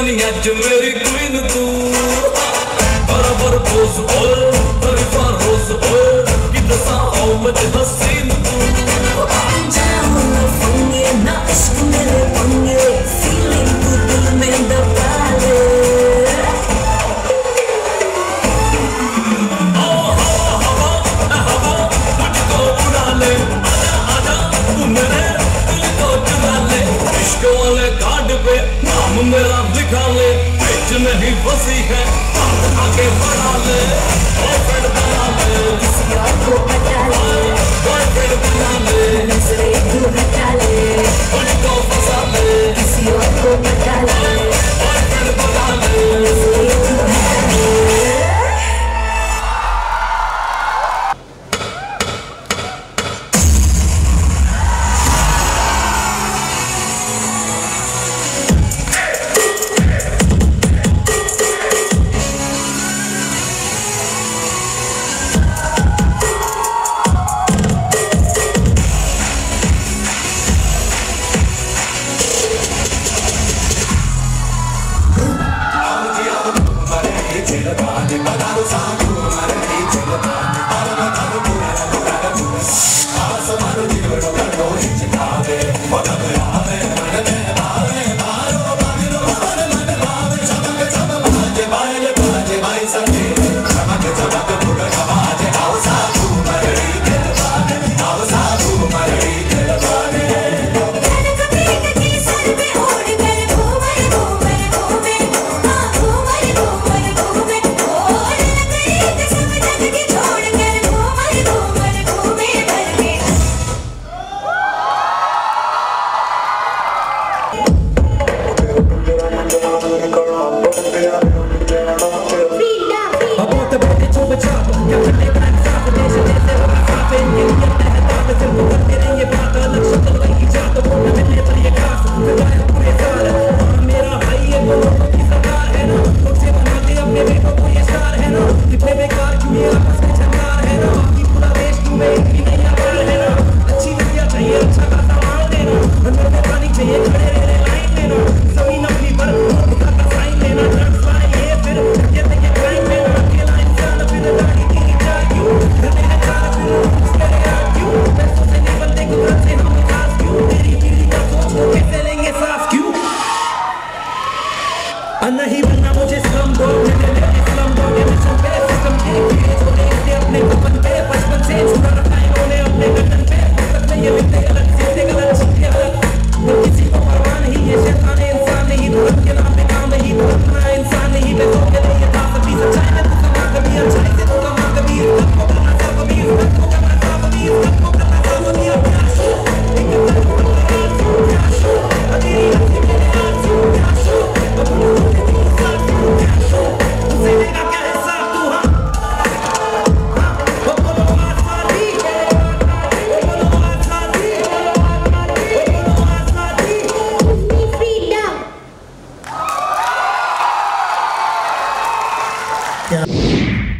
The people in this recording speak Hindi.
बनी अज मेरी क्वीन तू बराबर पोज ओए तेरी फारोस ओए कि दसा आओ मुझे हसीन तू जाऊं ना फंगे ना इश्क मेरे पंगे फीलिंग तू दिल में दबा ले मेरा दिखा ले बिच नहीं फंसी है आगे बढ़ा ले बॉयफ्रेंड बना ले किसी और को पटा ले बॉयफ्रेंड बना ले नजरे तू हटा ले उनको फंसा ले किसी और को पटा ले बॉयफ्रेंड बना ले नजरे तू हटा ले नहीं बनना मुझे स्लम डॉग के मिशन पे सिस्टम के छोटे से अपने बचपन पे बचपन से छुड़ा रखा इन्होंने अपने गर्दन पे फकत में ये बिकते गलत सीधे गलत सीधे गलत पर किसी को परवाह नहीं ये शैतान है इंसान नहीं धर्म के नाम पे काम नहीं धर्म ना इंसान नहीं बेसों के लिए था सभी सच्चाई में तू कमा कभी अच्छाई से तू कमा कभी इज्जत को करना था कभी इज्जत को करना था कभी इज्जत को करना था कभी Yeah.